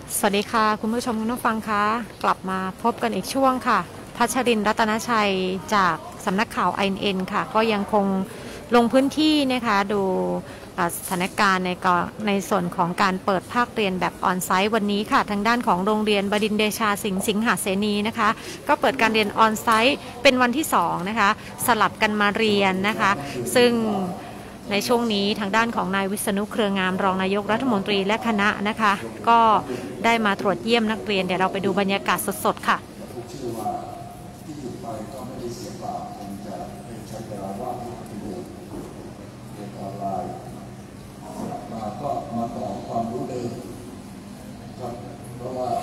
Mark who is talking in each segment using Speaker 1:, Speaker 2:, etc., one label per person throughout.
Speaker 1: สวัสดีค่ะคุณผู้ชมคุณผู้ฟังคะกลับมาพบกันอีกช่วงค่ะพัชรินทร์รัตนชัยจากสำนักข่าว INN ค่ะก็ยังคงลงพื้นที่นะคะดูสถานการณ์ในส่วนของการเปิดภาคเรียนแบบออนไซต์วันนี้ค่ะทางด้านของโรงเรียนบดินทร์เดชาสิงหเสนีนะคะก็เปิดการเรียนออนไซต์เป็นวันที่2นะคะสลับกันมาเรียนนะคะซึ่งในช่วงนี้ทางด้านของนายวิษณุเครืองามรองนายกรัฐมนตรีและคณะนะคะก็ได้มาตรวจเยี่ยมนักเรียนเดี๋ยวเราไปดูบรรยากาศสดๆค่ะ
Speaker 2: ชื่อว่าที่หยุดไปก็ไม่ได้เสียเปล่าคงจะใช้เวลาว่างที่ปฏิบัติเรียนออนไลน์มาก็มาต่อความรู้เดิมครับเพราะว่า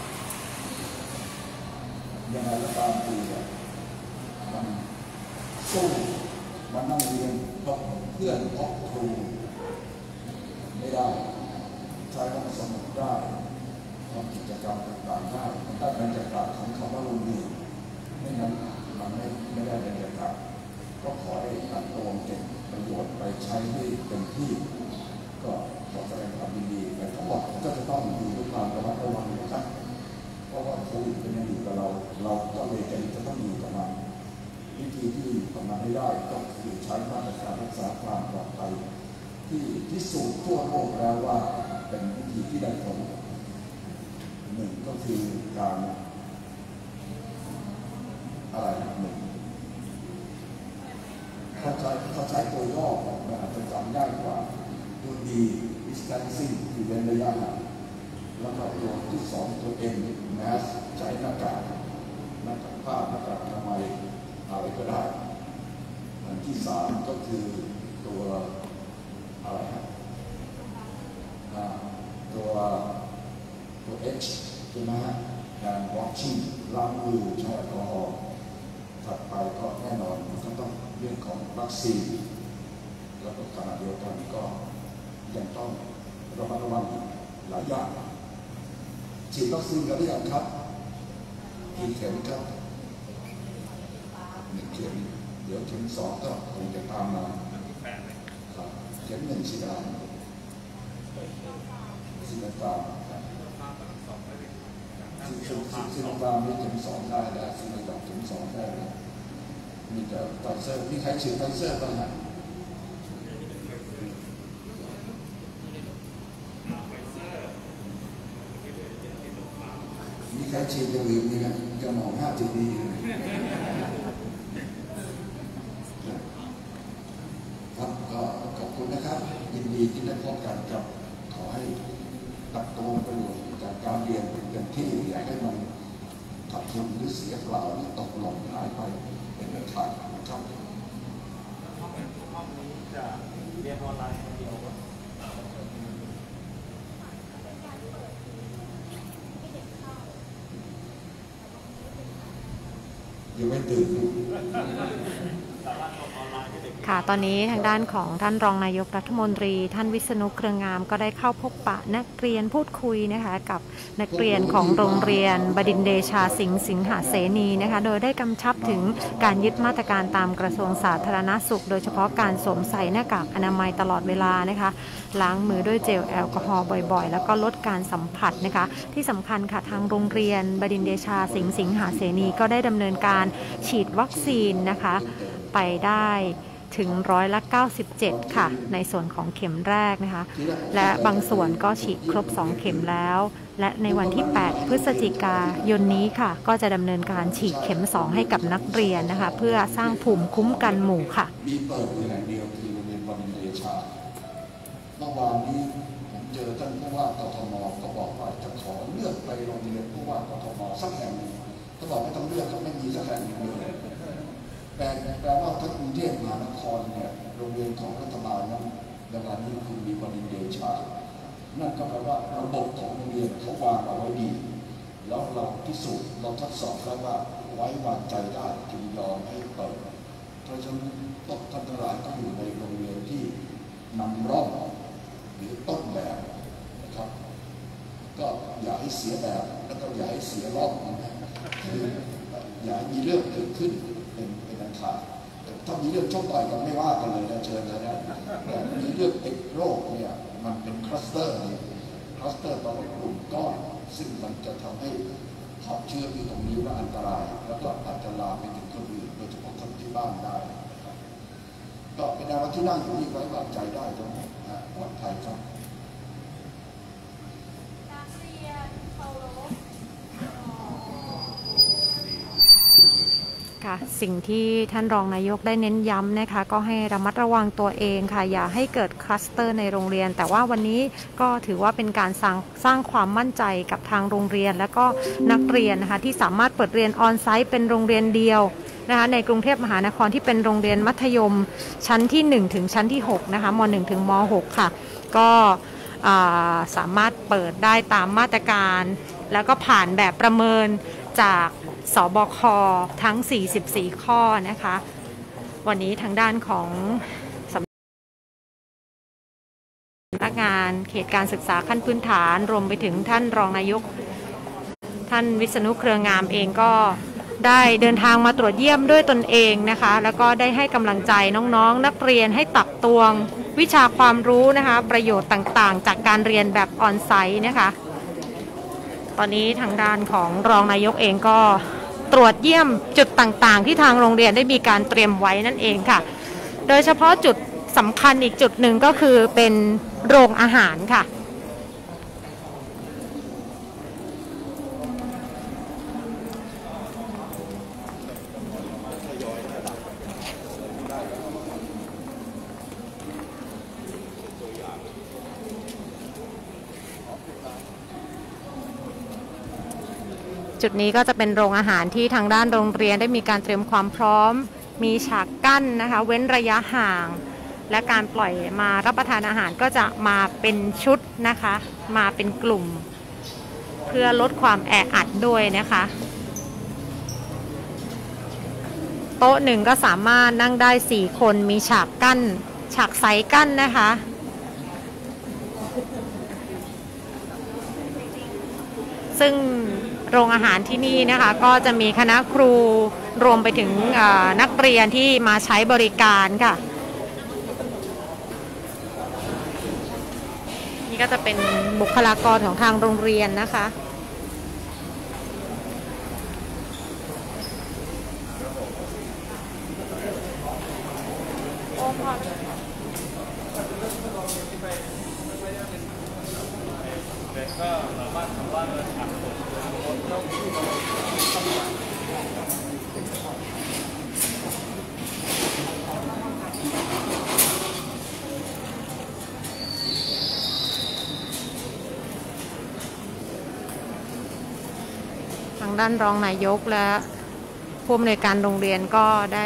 Speaker 2: ยังไงก็ตามทีมันสู้มันนั่งเรียนพบเพื่อนพบครูไม่ได้ใช้ห้องสมุดได้ทำกิจกรรมต่างๆได้บรรยากาศของคำว่าโรงเรียนไม่งั้นมันไม่ได้บรรยากาศก็ขอให้ตัดตวงเก็บประโยชน์ไปใช้ให้เต็มที่ก็ขอแสดงความยินดีแต่ทั้งหมดก็จะต้องอยู่ด้วยความระมัดระวังนะครับเพราะว่าโควิดเป็นยังอยู่กับเราก็เลยจะต้องอยู่กับมันวิธีที่ทำมาให้ได้ก็คือใช้มาตรการรักษาความปลอดภัยที่พิสูจน์ทั่วโลกแล้วว่าเป็นวิธีที่ได้ผลหนึ่งก็คือการอะไรหนึ่งเขาใช้ตัวย่อมันอาจจะจำง่ายกว่าตัวดี distancing คือเว้นระยะห่างแล้วก็ตัวที่สองตัว M mask ใช้หน้ากากผ้าหน้ากากอนามัยอะไรก็ได้อันที่สามก็คือตัวอะไรตัวH ใช่ไหมฮะการ washing ล้างมือใช้แอลกอฮอล์ถัดไปก็แน่นอนก็ต้องเรื่องของวัคซีนแล้วก็ขณะเดียวกันก็ยังต้องระมัดระวังหลายอย่างฉีดวัคซีนกันหรือยังครับกี่เข็มครับ1 เข็มเดี๋ยวเข็ม2ก็คงจะตามมาครับเข็ม1ฉีดอะไรฉีดตามซิโนฟาร์มนี่เข็ม2ได้แล้วซิโนฟาร์มเข็ม2ได้แล้วมีแต่ไฟเซอร์มีใครฉีดไฟเซอร์บ้างฮะมีใครฉีดอย่างอื่นมีกันกระหม่อม5 ดีครับก็ขอบคุณนะครับยินดีที่ได้พบกันกับขอให้ตัดตัวประโยชน์จากการเรียนเป็นเต็มที่อยากให้มันขัดทุนหรือเสียเปล่าหรือตกหล่นหายไปเป็นเรื่องขาดนะครับ
Speaker 3: ห้องนี้จะเรียนออนไลน์คนเดียว
Speaker 2: ยังไม่ตื่น
Speaker 1: ค่ะตอนนี้ทางด้านของท่านรองนายกรัฐมนตรีท่านวิษณุเครืองามก็ได้เข้าพบปะนักเรียนพูดคุยนะคะกับนักเรียนของโรงเรียนบดินทร์เดชาสิงหเสนีนะคะโดยได้กำชับถึงการยึดมาตรการตามกระทรวงสาธารณสุขโดยเฉพาะการสวมใส่หน้ากากอนามัยตลอดเวลานะคะล้างมือด้วยเจลแอลกอฮอล์บ่อยๆแล้วก็ลดการสัมผัสนะคะที่สำคัญค่ะทางโรงเรียนบดินทร์เดชาสิงหเสนีก็ได้ดำเนินการฉีดวัคซีนนะคะไปได้ถึง97%ค่ะในส่วนของเข็มแรกนะคะและบางส่วนก็ฉีดครบ2 เข็มแล้วและในวันที่8 พฤศจิกายนนี้ค่ะก็จะดำเนินการฉีดเข็ม2ให้กับนักเรียนนะคะเพื่อสร้างภูมิคุ้มกันหมู่ค่ะ
Speaker 2: มีเปิดอยู่แห่งเดียวคือโรงเรียนบดินทร์เดชาเมื่อวานนี้ผมเจอท่านผู้ว่ากทมก็บอกว่าจะขอเลือกไปโรงเรียนผู้ว่ากทมสักแห่งหนึ่งเขาบอกไม่ต้องเลือกเขาไม่มีสักแห่งหนึ่งเลยแปลว่าทั้งกรุงเทพมหานครเนี่ยโรงเรียนของรัฐบาลนั้นในวันนี้คุณมีบดินทร์เดชานั่นก็แปลว่าระบบของโรงเรียนเขาวางเอาไว้ดีแล้วเราพิสูจน์เราทดสอบแล้วว่าไว้วางใจได้จึงยอมให้เปิดเพราะฉะนั้นท่านทั้งหลายก็อยู่ในโรงเรียนที่นำร่องหรือต้นแบบนะครับก็อย่าให้เสียแบบแล้วก็อย่าให้เสียร่องคืออย่าให้มีเรื่องเกิดขึ้นเป็นอันขาดถ้ามีเรื่องชกต่อยกันไม่ว่ากันเลยนะเชิญเลยนะแต่มีเรื่องติดโรคเนี่ยมันเป็นคลัสเตอร์ตอนเป็นกลุ่มก้อนซึ่งมันจะทำให้เพาะเชื้อที่ตรงนี้ว่าอันตรายแล้วก็อาจจะลามไปถึงคนอื่นโดยเฉพาะคนที่บ้านได้นะครับก็เป็นแนวที่นั่งอยู่นี่ไว้วางใจได้ทั้งหมดนะปลอดภัยครับ
Speaker 1: ค่ะสิ่งที่ท่านรองนายกได้เน้นย้ำนะคะก็ให้ระมัดระวังตัวเองค่ะอย่าให้เกิดคลัสเตอร์ในโรงเรียนแต่ว่าวันนี้ก็ถือว่าเป็นการสร้างความมั่นใจกับทางโรงเรียนและก็นักเรียนนะคะที่สามารถเปิดเรียนออนไซต์เป็นโรงเรียนเดียวนะคะในกรุงเทพมหานครที่เป็นโรงเรียนมัธยมชั้นที่1ถึงชั้นที่6นะคะม1ถึงม6ค่ะก็สามารถเปิดได้ตามมาตรการแล้วก็ผ่านแบบประเมินจากสบคทั้ง44ข้อนะคะวันนี้ทางด้านของสำนักงานเขตการศึกษาขั้นพื้นฐานรวมไปถึงท่านรองนายกท่านวิษณุเครืองามเองก็ได้เดินทางมาตรวจเยี่ยมด้วยตนเองนะคะแล้วก็ได้ให้กำลังใจน้องๆนักเรียนให้ตักตวงวิชาความรู้นะคะประโยชน์ต่างๆจากการเรียนแบบออนไซต์นะคะตอนนี้ทางด้านของรองนายกเองก็ตรวจเยี่ยมจุดต่างๆที่ทางโรงเรียนได้มีการเตรียมไว้นั่นเองค่ะโดยเฉพาะจุดสำคัญอีกจุดหนึ่งก็คือเป็นโรงอาหารค่ะจุดนี้ก็จะเป็นโรงอาหารที่ทางด้านโรงเรียนได้มีการเตรียมความพร้อมมีฉากกั้นนะคะเว้นระยะห่างและการปล่อยมารับประทานอาหารก็จะมาเป็นชุดนะคะมาเป็นกลุ่มเพื่อลดความแออัดด้วยนะคะโต๊ะหนึ่งก็สามารถนั่งได้4คนมีฉากกั้นฉากใสกั้นนะคะซึ่งโรงอาหารที่นี่นะคะก็จะมีคณะครูรวมไปถึงนักเรียนที่มาใช้บริการค่ะนี่ก็จะเป็นบุคลากรของทางโรงเรียนนะคะ
Speaker 3: ก็สามารถทำว่า
Speaker 1: ทางด้านรองนายกและผู้อำนวยการโรงเรียนก็ได้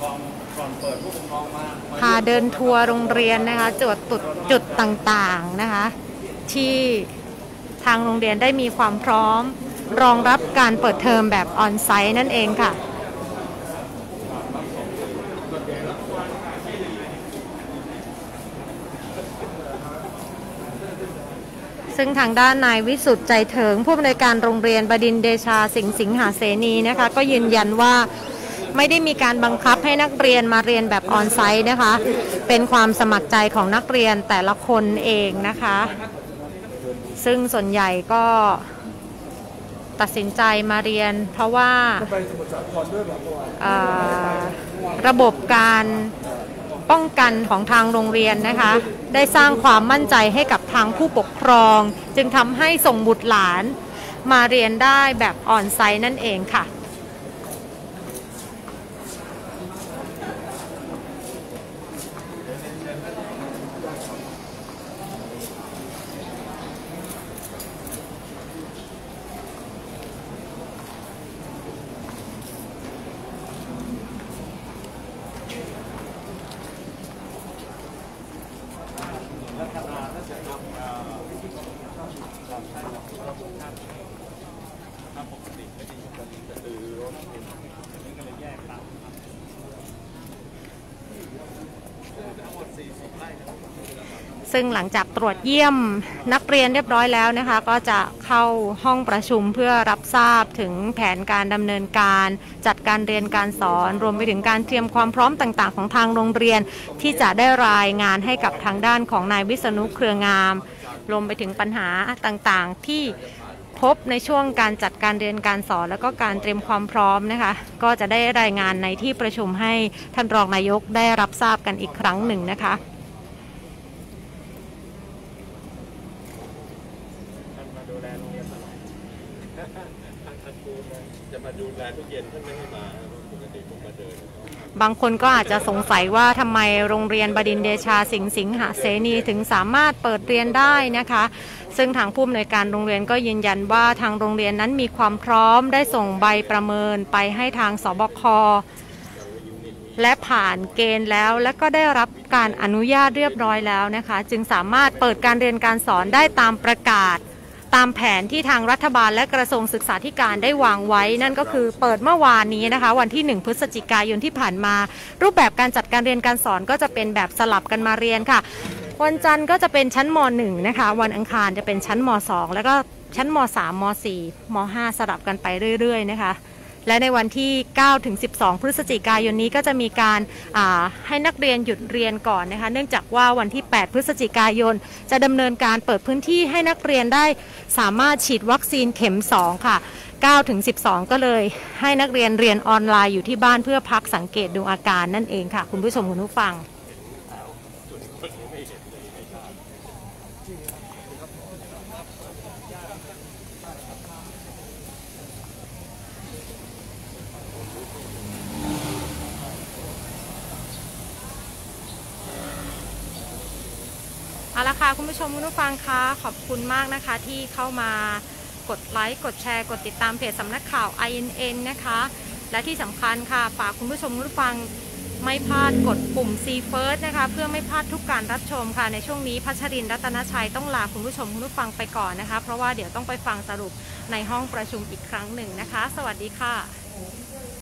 Speaker 1: พาเดินทัวร์โรงเรียนนะคะจุดต่างๆนะคะที่ทางโรงเรียนได้มีความพร้อมรองรับการเปิดเทอมแบบออนไซต์นั่นเองค่ะซึ่งทางด้านนายวิสุทธิ์ใจเถิงผู้อำนวยการโรงเรียนบดินทร์เดชาสิงหาเสนีนะคะก็ยืนยันว่าไม่ได้มีการบังคับให้นักเรียนมาเรียนแบบออนไซต์นะคะเป็นความสมัครใจของนักเรียนแต่ละคนเองนะคะซึ่งส่วนใหญ่ก็ตัดสินใจมาเรียนเพราะว่าระบบการป้องกันของทางโรงเรียนนะคะได้สร้างความมั่นใจให้กับทางผู้ปกครองจึงทำให้ส่งบุตรหลานมาเรียนได้แบบออนไซต์นั่นเองค่ะซึ่งหลังจากตรวจเยี่ยมนักเรียนเรียบร้อยแล้วนะคะก็จะเข้าห้องประชุมเพื่อรับทราบถึงแผนการดำเนินการจัดการเรียนการสอนรวมไปถึงการเตรียมความพร้อมต่างๆของทางโรงเรียนที่จะได้รายงานให้กับทางด้านของนายวิษณุเครืองามรวมไปถึงปัญหาต่างๆที่พบในช่วงการจัดการเรียนการสอนแล้วก็การเตรียมความพร้อมนะคะก็จะได้รายงานในที่ประชุมให้ท่านรองนายกได้รับทราบกันอีกครั้งหนึ่งนะคะ
Speaker 3: ท่านมาดูแลโรงเรียนตลอดท่านครูจะมาดูแลทุกเย็นท่านไม่ให้มาปกติผมมาเดิน
Speaker 1: บางคนก็อาจจะสงสัยว่าทำไมโรงเรียนบดินทร์เดชาสิงหเสนีถึงสามารถเปิดเรียนได้นะคะซึ่งทางผู้อำนวยการโรงเรียนก็ยืนยันว่าทางโรงเรียนนั้นมีความพร้อมได้ส่งใบประเมินไปให้ทางสบคและผ่านเกณฑ์แล้วและก็ได้รับการอนุญาตเรียบร้อยแล้วนะคะจึงสามารถเปิดการเรียนการสอนได้ตามประกาศตามแผนที่ทางรัฐบาลและกระทรวงศึกษาธิการได้วางไว้นั่นก็คือเปิดเมื่อวานนี้นะคะวันที่1 พฤศจิกายนที่ผ่านมารูปแบบการจัดการเรียนการสอนก็จะเป็นแบบสลับกันมาเรียนค่ะวันจันทร์ก็จะเป็นชั้นม.1 นะคะวันอังคารจะเป็นชั้นม.2 แล้วก็ชั้นม.3 ม.4 ม.5 สลับกันไปเรื่อยๆนะคะและในวันที่9 ถึง 12 พฤศจิกายนนี้ก็จะมีการให้นักเรียนหยุดเรียนก่อนนะคะเนื่องจากว่าวันที่8 พฤศจิกายนจะดำเนินการเปิดพื้นที่ให้นักเรียนได้สามารถฉีดวัคซีนเข็ม2ค่ะ9 ถึง 12 ก็เลยให้นักเรียนเรียนออนไลน์อยู่ที่บ้านเพื่อพักสังเกตดูอาการนั่นเองค่ะคุณผู้ชมคุณผู้ฟังเอาละค่ะคุณผู้ชมคุณผู้ฟังคะขอบคุณมากนะคะที่เข้ามากดไลค์กดแชร์กดติดตามเพจสำนักข่าว INN นะคะและที่สำคัญค่ะฝากคุณผู้ชมคุณผู้ฟังไม่พลาดกดปุ่ม See First นะคะเพื่อไม่พลาดทุกการรับชมค่ะในช่วงนี้พัชรินทร์รัตนชัยต้องลาคุณผู้ชมคุณผู้ฟังไปก่อนนะคะเพราะว่าเดี๋ยวต้องไปฟังสรุปในห้องประชุมอีกครั้งหนึ่งนะคะสวัสดีค่ะ